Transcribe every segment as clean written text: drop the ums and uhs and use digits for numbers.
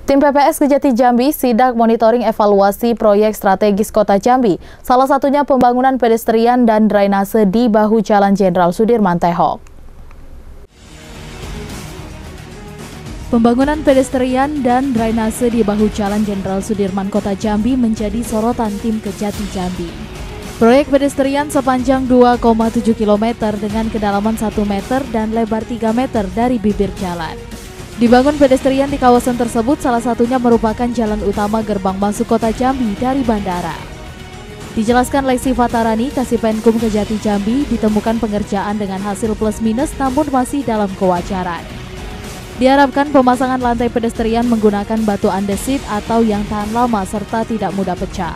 Tim PPS Kejati Jambi sidak monitoring evaluasi proyek strategis Kota Jambi, salah satunya pembangunan pedestrian dan drainase di bahu Jalan Jenderal Sudirman Tehok. Pembangunan pedestrian dan drainase di bahu Jalan Jenderal Sudirman Kota Jambi menjadi sorotan tim Kejati Jambi. Proyek pedestrian sepanjang 2,7 km dengan kedalaman 1 meter dan lebar 3 meter dari bibir jalan. Dibangun pedestrian di kawasan tersebut salah satunya merupakan jalan utama gerbang masuk Kota Jambi dari bandara. Dijelaskan Lexi Fatarani, Kasipenkum Kejati Jambi, ditemukan pengerjaan dengan hasil plus minus namun masih dalam kewajaran. Diharapkan pemasangan lantai pedestrian menggunakan batu andesit atau yang tahan lama serta tidak mudah pecah.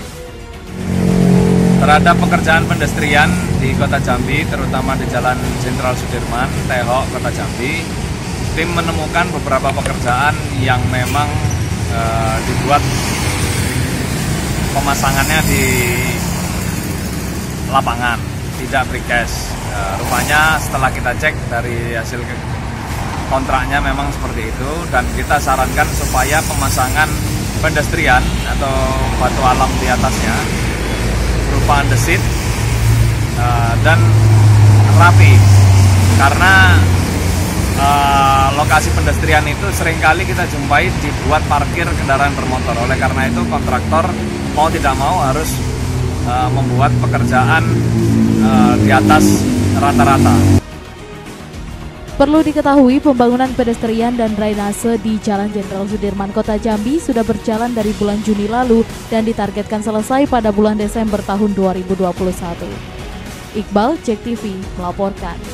Terhadap pekerjaan pedestrian di Kota Jambi, terutama di Jalan Jenderal Sudirman Tehok, Kota Jambi, tim menemukan beberapa pekerjaan yang memang dibuat pemasangannya di lapangan, tidak precast. Rupanya setelah kita cek dari hasil kontraknya memang seperti itu, dan kita sarankan supaya pemasangan pedestrian atau batu alam di atasnya berupa andesit dan rapi, karena lokasi pedestrian itu seringkali kita jumpai dibuat parkir kendaraan bermotor. Oleh karena itu kontraktor mau tidak mau harus membuat pekerjaan di atas rata-rata. Perlu diketahui, pembangunan pedestrian dan drainase di Jalan Jenderal Sudirman Kota Jambi sudah berjalan dari bulan Juni lalu dan ditargetkan selesai pada bulan Desember tahun 2021. Iqbal, JEK TV, melaporkan.